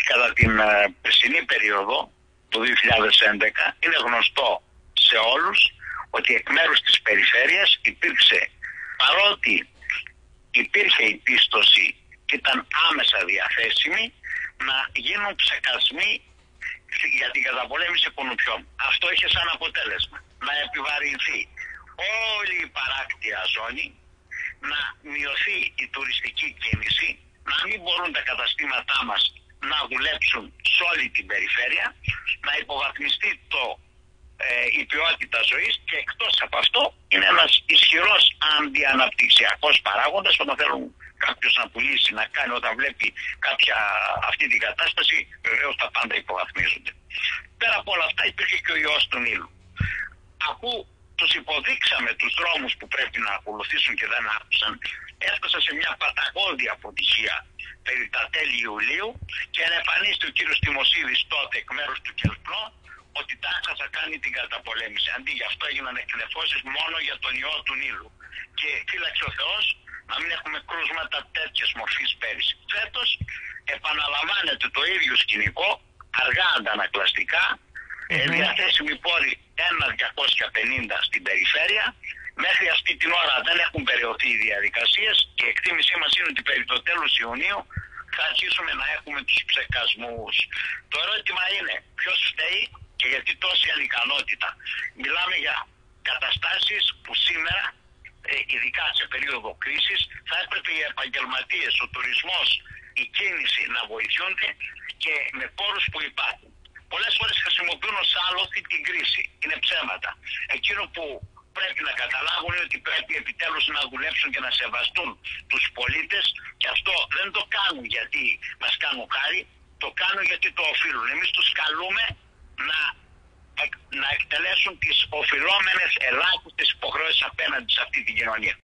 κατά την περσινή περίοδο του 2011 είναι γνωστό σε όλους ότι εκ μέρους της περιφέρειας υπήρξε, παρότι υπήρχε η πίστοση και ήταν άμεσα διαθέσιμη, να γίνουν ψεκασμοί για την καταπολέμηση κουνουπιών. Αυτό είχε σαν αποτέλεσμα να επιβαρυνθεί όλη η παράκτια ζώνη, να μειωθεί η τουριστική κίνηση, να μην μπορούν τα καταστήματά μας να δουλέψουν σε όλη την περιφέρεια, να υποβαθμιστεί η ποιότητα ζωής και εκτός από αυτό είναι ένας ισχυρός αντιαναπτυξιακός παράγοντας όταν θέλουν κάποιος να πουλήσει, να κάνει, όταν βλέπει αυτή την κατάσταση, βεβαίως τα πάντα υποβαθμίζονται. Πέρα από όλα αυτά υπήρχε και ο ιός του Νείλου. Αφού τους υποδείξαμε τους δρόμους που πρέπει να ακολουθήσουν και δεν άκουσαν, έφτασα σε μια παταγώδη αποτυχία περί τα τέλη Ιουλίου και εμφανίστηκε ο κύριος Τιμοσίδης τότε εκ μέρους του ΚΕΛΠΝΟ ότι τάχα θα κάνει την καταπολέμηση. Αντί γι' αυτό έγιναν εκνεφώσεις μόνο για τον ιό του Νείλου. Και φύλαξε ο Θεός να μην έχουμε κρούσματα τέτοιες μορφής πέρυσι. Φέτος επαναλαμβάνεται το ίδιο σκηνικό, αργά αντανακλαστικά, διαθέσιμοι πόροι 1.250 στην περιφέρεια. Μέχρι αυτή την ώρα δεν έχουν περιοθεί οι διαδικασίες και η εκτίμησή μας είναι ότι περί το τέλος Ιουνίου θα αρχίσουμε να έχουμε τους ψεκασμούς. Το ερώτημα είναι ποιος φταίει και γιατί τόση ανικανότητα. Μιλάμε για καταστάσεις που σήμερα, ειδικά σε περίοδο κρίσης, θα έπρεπε οι επαγγελματίες, ο τουρισμός, η κίνηση να βοηθούνται και με πόρους που υπάρχουν. Πολλές φορές χρησιμοποιούν ως άλοθη την κρίση. Είναι ψέματα. Εκείνο που πρέπει να καταλάβουν είναι ότι πρέπει επιτέλους να δουλέψουν και να σεβαστούν τους πολίτες και αυτό δεν το κάνουν γιατί μας κάνουν χάρη, το κάνουν γιατί το οφείλουν. Εμείς τους καλούμε να εκτελέσουν τις οφειλόμενες ελάχιστες υποχρεώσεις απέναντι σε αυτή την κοινωνία.